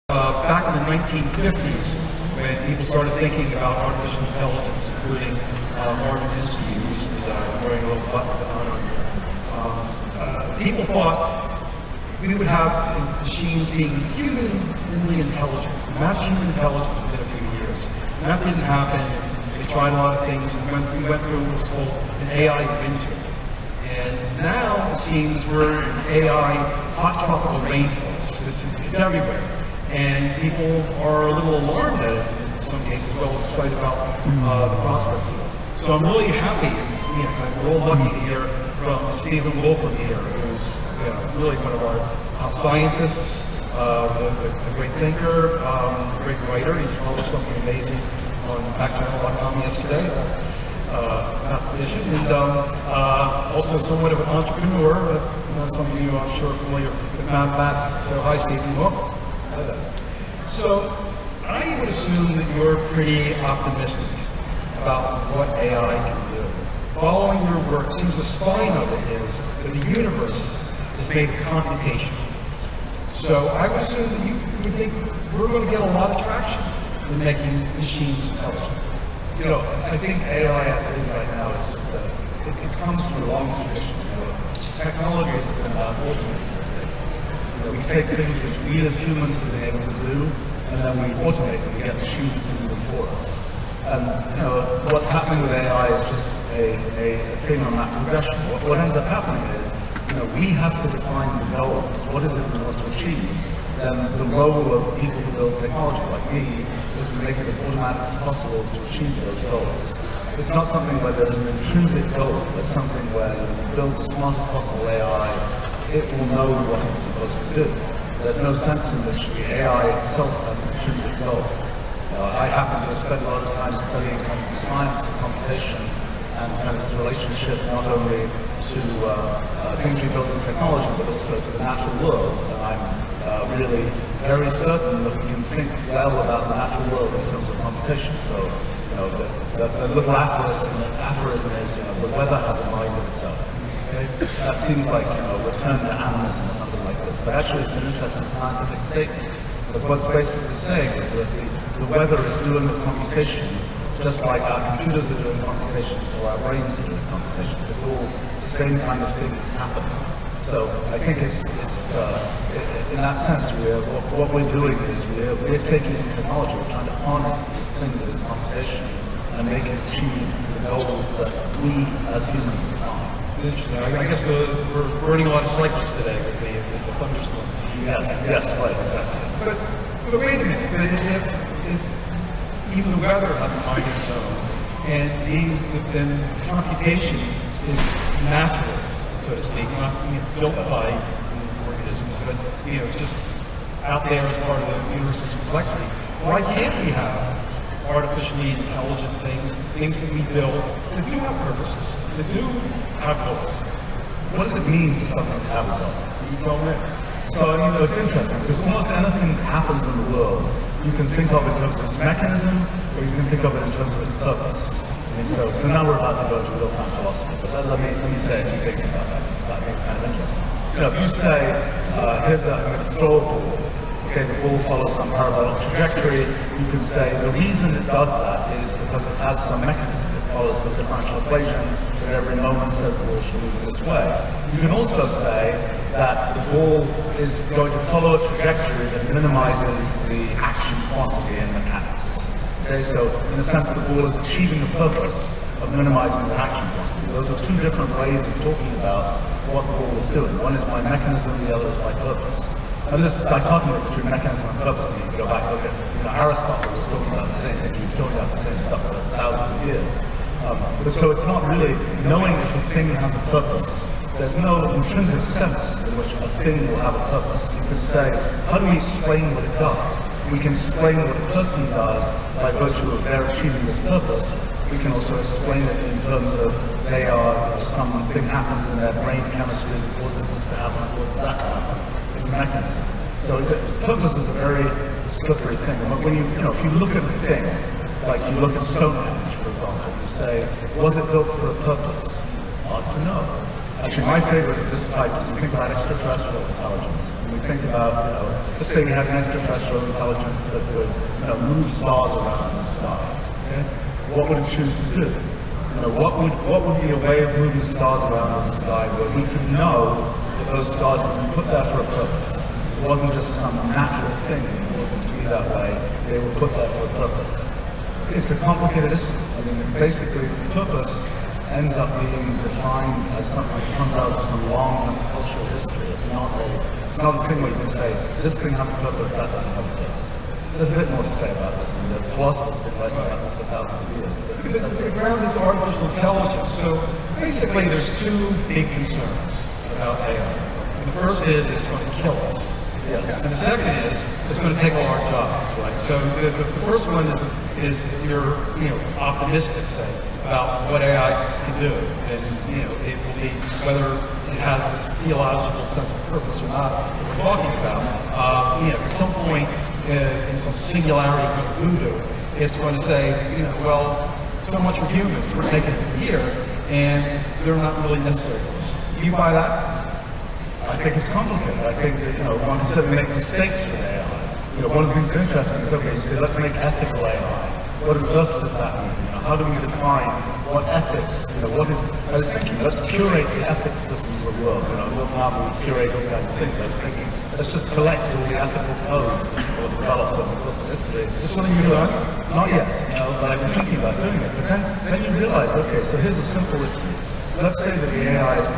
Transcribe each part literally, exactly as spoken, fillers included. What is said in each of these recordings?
Uh, back in the nineteen fifties, when people started thinking about artificial intelligence, including uh, Marvin Minsky, who recently died, wearing a little button on here, um, uh, people thought we would have machines being humanly intelligent, match human intelligence within a few years. And that didn't happen. They tried a lot of things, and went, we went through what's called an A I winter. And now it seems we're in A I hot tropical rainforest. It's, it's everywhere. And people are a little alarmed at it in some cases, well excited about uh, the prospects of it. So I'm really happy, you know, we're all lucky to hear from Steven Wolfram here, who's you know, really one of our uh, scientists, uh, a, a great thinker, um, a great writer. He's published something amazing on back channel dot com yesterday, uh, mathematician, and um, uh, also somewhat of an entrepreneur, but you know, some of you I'm sure are familiar with mathematics. So hi Steven, welcome. So, I would assume that you're pretty optimistic about what A I can do. Following your work, seems the spine of it is that the universe is made of computation. So, I would assume that you would think we're going to get a lot of traction in making machines intelligent. You know, I think A I as it is right now is just, uh, it, it comes from a long tradition. You know, technology has been about automating things. You know, we take things which we as humans have been able to do, and then we automate them, we get machines to do them for us. And, you know, what's happening with A I is just a, a, a thing on that progression. What, what ends up happening is, you know, we have to define the goals. What is it we want to achieve? Then the role of people who build technology, like me, is to make it as automatic as possible to achieve those goals. It's not something where there's an intrinsic goal. It's something where you build the smartest possible A I, it will know what it's supposed to do. There's no sense in which the A I itself has an intrinsic goal. Uh, I happen to have spent a lot of time studying kind of science and computation and kind of its relationship not only to uh, uh, things we build in technology, but also to the natural world. And I'm uh, really very certain that we can think well about the natural world in terms of computation. So, you know, the, the, the little aphorism, aphorism is, you know, the weather has a mind of itself. Okay? That seems like, you know, return to animism or something like this, but actually it's an interesting scientific statement. But what's basically saying is that the, the weather is doing the computation just like our computers are doing computations or our brains are doing computations. It's all the same kind of thing that's happening. So I think it's, it's uh, in that sense, we're, what, what we're doing is we're, we're taking technology, we're trying to harness this thing that is computation and make it achieve the goals that we as humans define. Interesting. I guess the, we're burning a lot of cycles today with the, with the thunderstorm. Yes, yes, right, exactly. But, but wait a minute, but if, if even the weather has a mind of its own, and the, then computation is natural, so to speak, not you know, built by organisms, but you know, just out there as part of the universe's complexity, why can't we have artificially intelligent things, things that we build that do have purposes, that do have goals? What does it mean for something to have a goal? You tell me. So, I mean, it's interesting, because almost anything that happens in the world, you can think of in terms of its mechanism, or you can think of it in terms of its purpose. And so, so now we're about to go to real-time philosophy, but let, let, me, let me say a few things about that. I think it's kind of interesting. You know, if you say, uh, here's a, I'm going to throw a ball, okay, the ball follows some parabolic trajectory, you can say the reason it does that is because it has some mechanism. It follows the differential equation that every moment says the ball should move this way. You can also say that the ball is going to follow a trajectory that minimizes the action quantity in mechanics. Okay, so in a sense the ball is achieving the purpose of minimizing the action quantity. Those are two different ways of talking about what the ball is doing. One is by mechanism, the other is by purpose. And this dichotomy between mechanism and purpose, you can go back and look at, you know, Aristotle was talking about the same thing, he was talking about the same stuff for thousands of years. Um, but so it's not really knowing if a thing has a purpose. There's no intrinsic sense in which a thing will have a purpose. You can say, how do we explain what it does? We can explain what a person does by virtue of their achieving this purpose. We can also explain it in terms of they are, you know, something happens in their brain chemistry that causes this to happen, causes that to happen. It's a mechanism. So the purpose is a very slippery thing. And when you, you know, if you look at a thing, like you look at Stonehenge, for example, you say, was it built for a purpose? Hard to know. Actually, my favorite of this type is we think about extraterrestrial intelligence. And we think about, you know, let's say we had an extraterrestrial intelligence that could, you know, move stars around and stuff. Okay? What would it choose to do? You know, what would what would be a way of moving stars around in the sky where we could know that those stars had been put there for a purpose? It wasn't just some natural thing. It wasn't to be that way. They were put there for a purpose. It's a complicated issue. I mean, basically, purpose ends up being defined as something that comes out of some long cultural history. It's not a, it's not a thing where you can say, this thing has a purpose, that doesn't have a purpose. There's a bit more to say about this, and the philosophers have been writing about this for thousands of years. But it's grounded to artificial intelligence. So basically, there's two big concerns about A I. The first is it's going to kill us. Yes. And the second is it's going to take all our jobs, right? So the, the, the first one is, is if you're, you know, optimistic, say, about what A I can do, and, you know, it will be, whether it has this theological sense of purpose or not that we're talking about, uh, you know, at some point uh, in some singularity kind of voodoo, it's going to say, you know, well, so much for humans, we're taking it from here, and they're not really necessary for us. Do you buy that? I think it's complicated. I think that, you know, one said make mistakes with A I. You know, one of the things that's interesting is, okay, so let's make ethical A I. What on earth does that mean? You know, how do we define what ethics, you know, what is, I was thinking, let's curate the ethics systems of the world. You know, Wolfram will curate all kinds of things. I was thinking, let's just collect all the ethical codes that people have developed over the course of history. Is this something you learn? Not yet, you know, but I've been thinking about doing it. But then, then you realize, okay, so here's a simple issue. Let's say that the A I is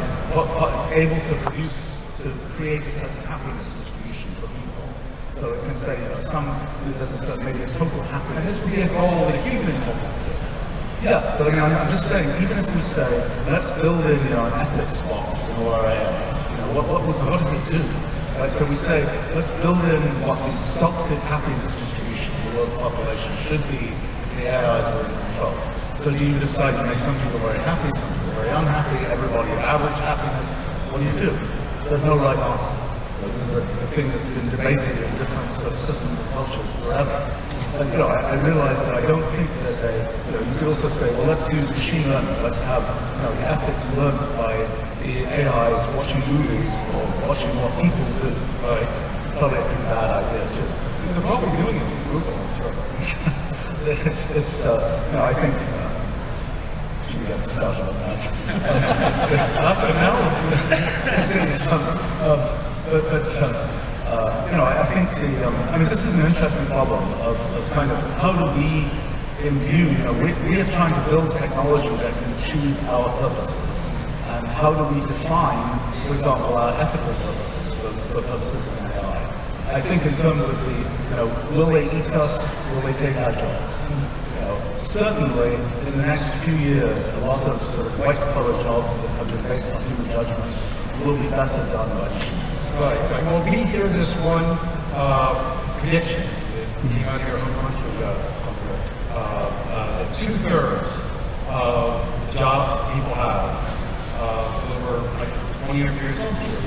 able to produce, to create a certain happiness distribution for people. So it can say, you know, some, there's a certain, maybe a total happiness. And this would be a goal that a human will do. Yes, but I mean, I'm, I'm just saying, even if we say, let's build in, you know, an ethics box in all our A I, you know, what, what, what does it do? Right, so we say, let's build in what the sculpted happiness distribution of the world's population should be if the A Is were in control. So do you decide to make some people very happy, some people very unhappy, everybody of average happiness? What do you do? There's no right answer. This is a, a thing that's been debated in different sort of systems and cultures forever. And, you know, I, I realize that I don't think there's a, you know, you could also say, well, let's use machine learning. Let's have, you know, the ethics learned by the A Is watching movies or watching what people do. Right? It's probably a pretty bad idea, too. And they're probably doing this in Google, sure. it's, it's uh, you know, I think, uh, should we get started on that? That's an hour. it's, it's, um, um, but, but um, uh, you know, I, I think the, um, I mean, this is an interesting problem of, of kind of how do we imbue, you know, we, we are trying to build technology that can achieve our purposes. And how do we define, for example, our ethical purposes for, for purposes of A I? I think in terms of the, you know, will they eat us, will they take our jobs? You know, certainly, in the next few years, a lot of sort of white-collar jobs that have been based on human judgment will be better done by machines. Right, right. Well, we hear this one uh, prediction that came out here a bunch of ago, somewhere, uh, uh, that two-thirds of the jobs that people have uh, over like twenty or thirty years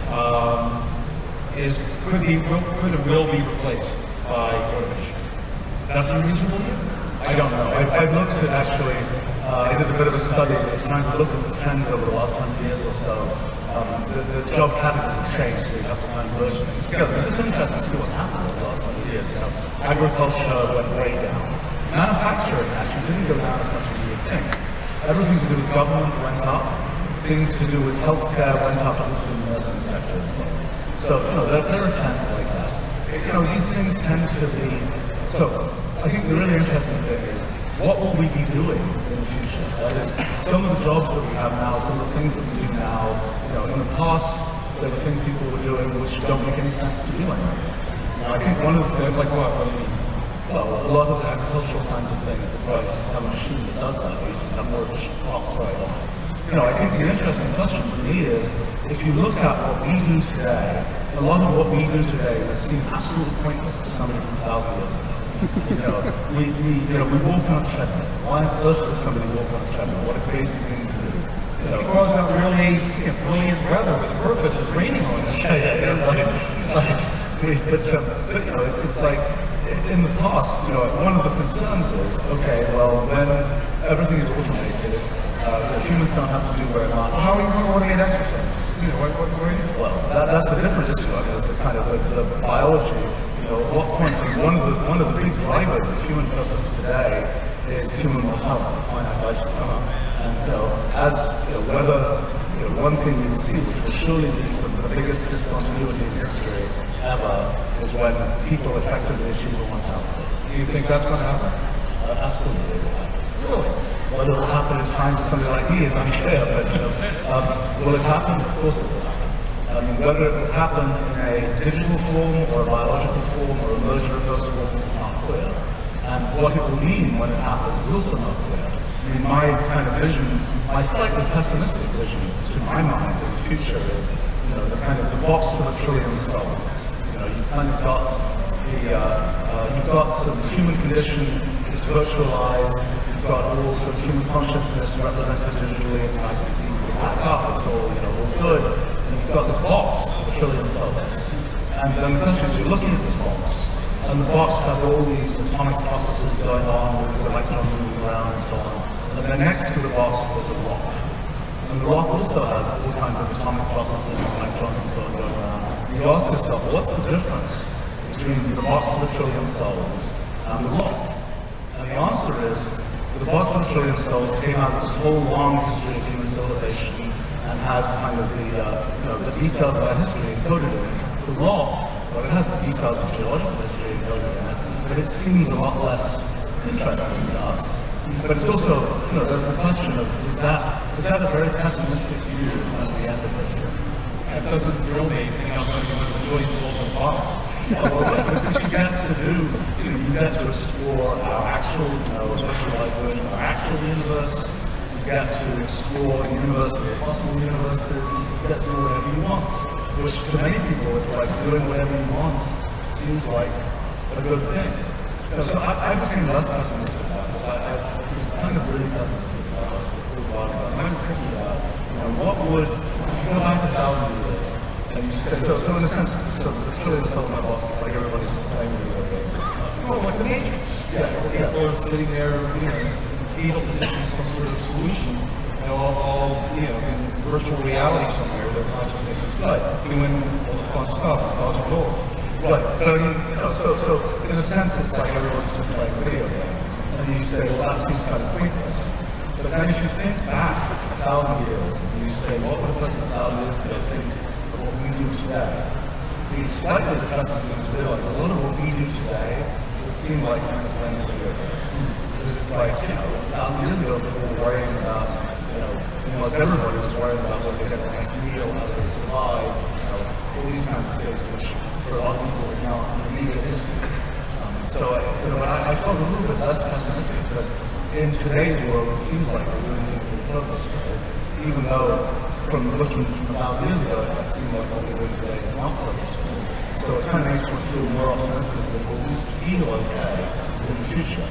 um, is could be will, could or will be replaced by automation. Does that seem reasonable to you? I don't know. I, I've looked at actually, uh, I did a bit of a study trying to look at the trends over the last hundred years or so. Um, the, the job categories have changed, so you have to kind of merge things together. It's interesting to see what's happened over the last hundred years. You know, agriculture went way down. Manufacturing actually didn't go down as much as you would think. Everything to do with government went up. Things to do with healthcare went up, at least in the nursing sector. So, you know, there, there are trends like that. You know, these things tend to be. So, I think the really interesting thing is, what will we be doing in the future? That is, some of the jobs that we have now, some of the things that we do now, you know, in the past, there were things people were doing which don't make any sense to do anymore. Now, I think one of the things, like what? What do you mean? Well, a lot of the agricultural kinds of things, it's like just have a machine that does that, or you just have more efficient crops, right? You know, I think the interesting question for me is, if you look at what we do today, a lot of what we do today would seem absolutely pointless to somebody from a thousand years ago. You know, we, we, you know, we walk on a treadmill. Why on earth does somebody walk on a treadmill? What a crazy thing to do. You know, it goes out really you know, brilliant weather with the purpose of raining on us. Yeah, yeah, yeah, right, right. We, but, um, but, you know, it, it's like, in the past, you know, one of the concerns is, okay, well, when everything is automated, Uh, humans don't have to do very much. Well, how are you going to automate exercise? You know, what, what, what well, that, that's a different issue. I guess the kind of the, the biology. You know, at what point? One of the one of the big drivers of human purpose today is human mortality, finite lifespan. And you know, as you know, whether you know, one thing you see, which will surely be some of the biggest discontinuity in history ever, is when people effectively achieve immortality. do you think that's going to happen? Uh, absolutely, it will happen. Really? Whether it will happen in time for somebody like me is unclear, but uh, um, will it happen? Of course it will happen. I mean, whether it will happen in a digital form or a biological form or a merger of those forms is not clear. And what it will mean when it happens is also not clear. I mean, my kind of vision, my slightly pessimistic vision, to my mind, of the future is, you know, the kind of the box of a trillion souls. You know, you've kind of got the, uh, uh, you've got sort of the human condition, it's virtualized. You've got all sort of human consciousness represented digitally. It's nice to see you back up. It's all, you know, all good. And you've got this box of a trillion cells. And then the question is, you're looking at this box, and the box has all these atomic processes going on with electrons moving around and so on. And then next to the box, there's a rock. And the rock also has all kinds of atomic processes and electrons and so on going around. And you ask yourself, what's the difference between the box of a trillion cells and the rock? And the answer is, the box of a trillion cells came out of this whole long history of human civilization and has kind of the, uh, you know, the details of that history encoded in it. The rock, well, it has the details of geological history encoded in it, but it seems a lot less interesting to us. But it's also, you know, there's the question of, is that, is that a very pessimistic view of the end of history? That doesn't thrill me, thinking I'm going to go to the trillion souls in the box. What you get to do, you know, you get to explore our actual, you know, visualized version of our actual universe. You get to explore the universe of possible universes. You get to do whatever you want, which to many people is like doing whatever you want seems like a good thing. So I, I became less pessimistic about this. I, I was kind of really pessimistic about this for a while ago. And I was thinking about, you know, what would, if you go back a thousand years, and you say, so, so in a sense, so the trillion cells in my box is like everybody's just playing video games. Oh, like the Matrix. Yes, yes. People are sitting there, you know, in fetal position, some sort of solution, you know, all, all you know, in virtual reality somewhere, their consciousness is Right. doing all this fun stuff, causing doors. Right, but I mean, you know, so, so in a sense, it's like everyone's just playing a video game. And you say, well, that seems kind of pointless. But then if you think back a thousand years, and you say, what would a person a thousand years ago think of what we do today? The slightly depressing thing to realize, a lot of what we do today would seem like kind of playing video games. Because it's like, you know, a thousand years ago, people were worrying about, you know, almost everybody was worrying about whether they get the next meal, how they survive, you know, all these kinds of things, which for a lot of people is now immediate history. Um, so, I, you know, I, I felt a little bit less pessimistic because in today's world, it seems like we're doing things for purposeful, even though from looking from a thousand years ago, it seemed like what we're doing today is not purposeful. So it kind of makes me feel more optimistic that we'll at least feel okay in the future.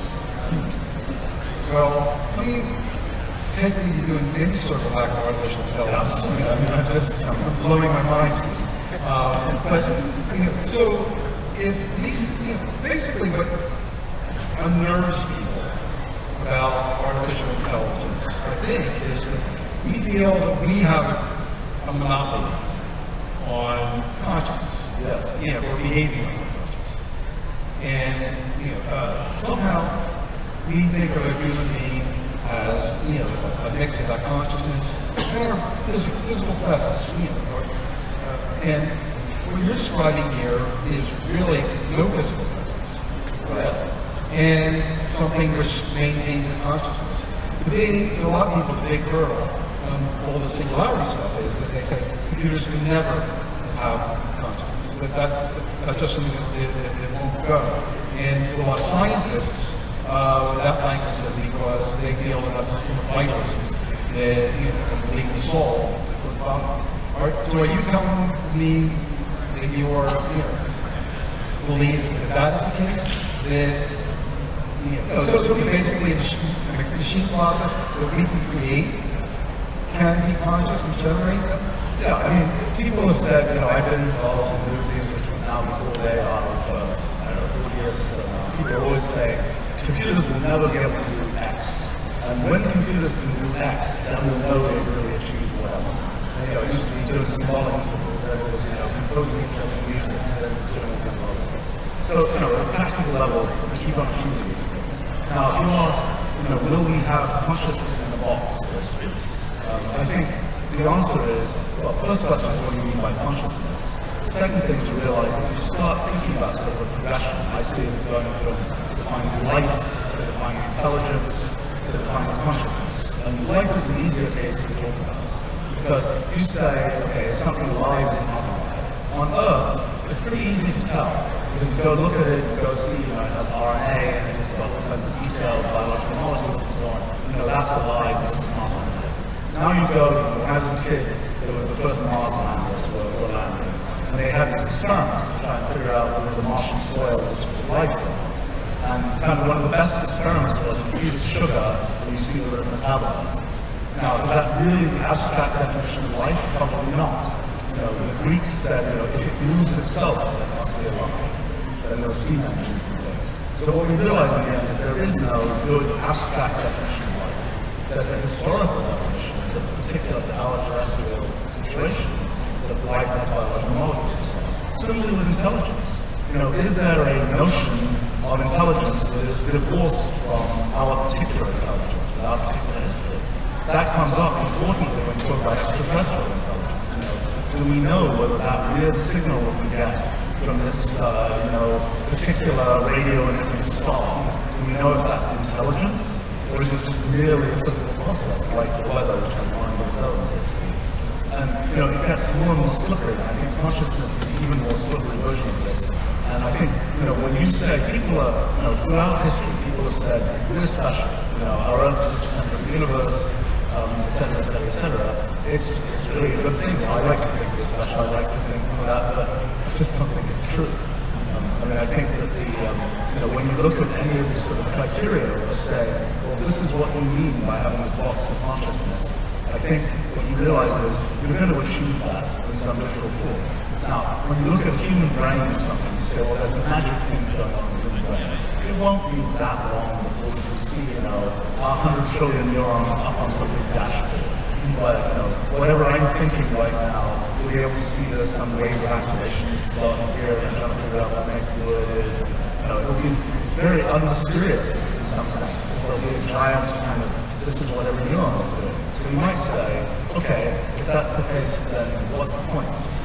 Well, I mean, technically you're doing maybe circle back to artificial intelligence. I mean, I'm just I'm blowing my mind. Uh, but, you know, so if these, you know, basically what unnerves people about artificial intelligence, I think, is that we feel that we have a monopoly on consciousness. Yes. You know, or behaving on consciousness. And, you know, uh, somehow we think of a human being as, you know, a mix of that consciousness and our physical, physical presence, you know, or, uh, and what you're describing here is really no physical presence, right? And something which maintains the consciousness. The big, to a lot of people, the big hurdle um, all the singularity stuff is that they say computers can never have consciousness. That, that, that's just something that it, it, it won't go. And to a lot of scientists, uh, that language is because they feel that that's just vitalism, that, you know, believe in the soul. Um, are, so are you telling me that you're, you know, believe that that's the case? That, you know, so, so basically a machine process that we can create can be conscious and generate them? Yeah, I mean, people have said, you know, I've been involved in doing things which are now before they are for, I don't know, forty years or so now. People always say, computers will never be able to do X. And when computers can do X, then we'll know they've really achieved well. And, you know, it used to be doing symbolic tools, then it was, you know, composing interesting music, and then it was doing all kinds of other things. So, you know, at a practical level, we keep on achieving these things. Now, if you ask, you know, will we have consciousness in the box, so to speak? Um, I think the answer is, well, first question is, what do you mean by consciousness? The second thing to realize is you start thinking about sort of a progression. I see it as going from defining life to defining intelligence to defining consciousness. And life is an easier case to talk about. Because you say, okay, is something alive or not alive? On Earth, it's pretty easy to tell. Because you go look at it, you go see, you know, it has R N A, and it's got all kinds of detailed biological molecules and so on. You know, that's alive, this is not alive. Now you go, when I was a kid, there were the first Mars landers were, were landing. And they had these experiments to try and figure out whether the Martian soil was life or not. And kind of one of the best experiments was you feed it sugar and you see whether it metabolizes. Now, is that really the abstract definition of life? Probably not. You know, the Greeks said, you know, if it moves itself, then it must be alive. Then there are steam engines and things. So what we realize in the end is there is no good abstract definition of life. There's a historical definition that's particular to our terrestrial situation. That life has biological molecules. Similarly with intelligence. You know, is there a notion of intelligence that is divorced from our particular intelligence, with our particular history? That comes up importantly when we talk about extraterrestrial intelligence. You know, do we know whether that weird signal that we get from this, uh, you know, particular radio emitting star, do we know if that's intelligence, or is it just merely a physical process like the weather, which has mind of its own, so to speak? And, you know, it gets more and more slippery. I think consciousness is an even more slippery version of this. And I think, you know, when you say people are, you know, throughout history, people have said, we're special, you know, our Earth is the center of the universe, um, et cetera, et cetera, et cetera. It's, it's really a good thing. I like to think we're special, I like to think that, but I just don't think it's true. Um, I mean, I think that the, um, you know, when you look at any of these sort of criteria, or say, well, this is what we mean by having this box of consciousness, I think what you realize is you're going to achieve that in some literal form. Now, when you look at a human brain or something, you say, well, there's magic things going on in the human brain. It won't be that long before we can see, you know, one hundred trillion neurons up on some big dashboard. But, you know, whatever I'm thinking right now, we'll be able to see there's some wave of activation starting here and trying to figure out what next word is. You know, it'll be it's very unmysterious in some sense. There'll be a giant kind of, this is what every neuron is doing. So you might say, okay, if that's the case, then what's the point?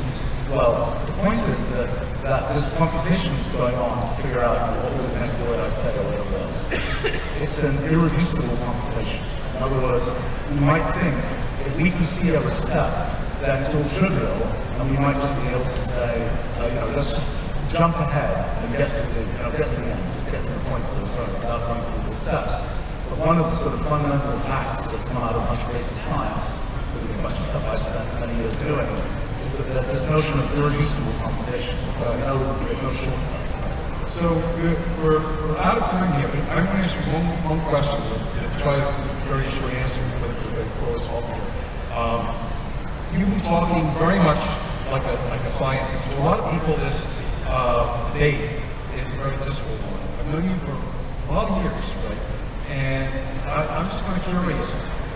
Well, the point is that, that this computation is going on to figure out what was the next word I say or whatever else. It's an irreducible computation. In other words, you might think, if we can see every step, then it's all trivial, and we might just be able to say, uh, you know, let's just jump ahead and get to the, you know, get to the end, just get to the points of the story without going through the steps. But one of the sort of fundamental facts that's come out of much basic science, with a bunch of stuff I spent many years doing, is that there's this notion of irreducible computation. There's no, there's no shortcut. So we're, we're, we're out of time here, but I'm going to ask you one, one question and try a very short answer before it's all here. Um, you've been talking very much like a, like a scientist. To a lot of people, this uh, debate is a very visceral one. I've known you for a lot of years, right? And I, I'm just kind of curious,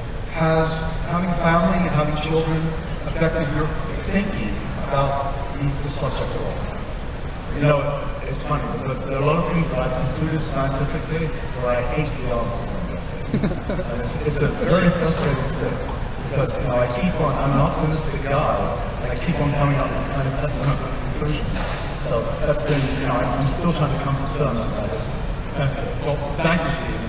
has having family and having children affected your thinking about the, the subject at all? You know, it's funny, because there are a lot of things that I've concluded scientifically where I hate the answers I'm getting. And it's, it's a very frustrating thing, because, you know, I keep on, I'm an optimistic guy, and I keep on coming up with kind of pessimistic conclusions. So that's been, you know, I'm still trying to come to terms with that. Okay. Well, thank you, Steve.